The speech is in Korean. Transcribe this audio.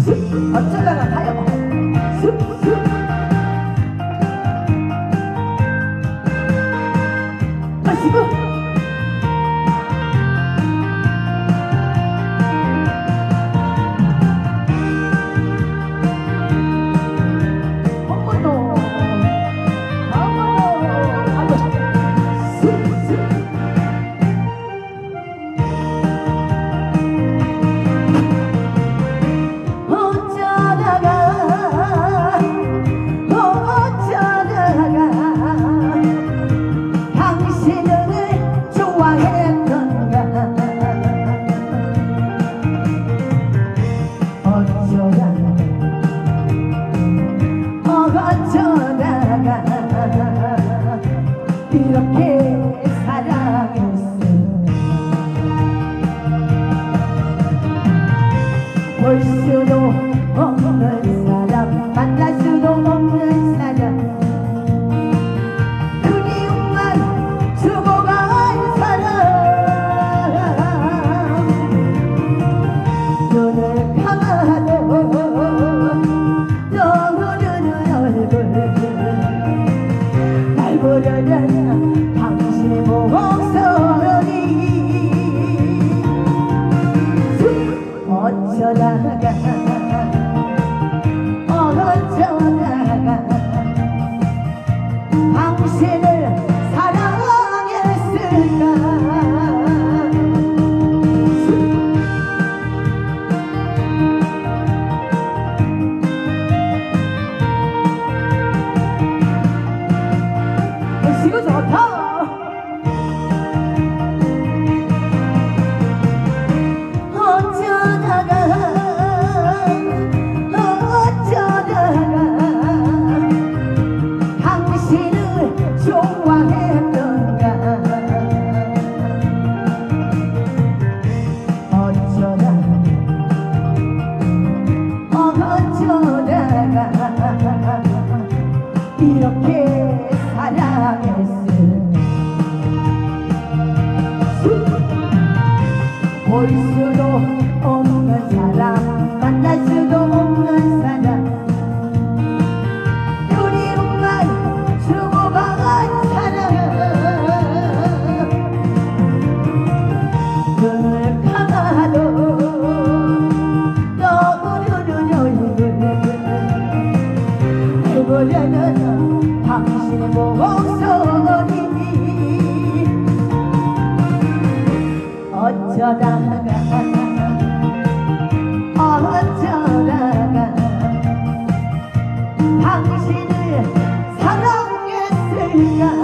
어쩌다가 가요. 슥슥 아시고 이렇게 사랑했어. 볼 수도 없는 사람, 만날 수도 없는 사람, 그리움만 주고 간 사람. 눈을 감아도 떠오르는 얼굴, 날 보려는 당신의 목소리. 어쩌다가 당신을 사랑했을까. 시고 좋다. 이렇게 사랑했어. 볼 수도 없는 사람, 만날 수도 없는 사람, 그리움만 주고 간 사람. 눈을 감아도 떠오르는 얼굴, 해보려는 당신의 목소리. 어쩌다가 당신을 사랑했을까.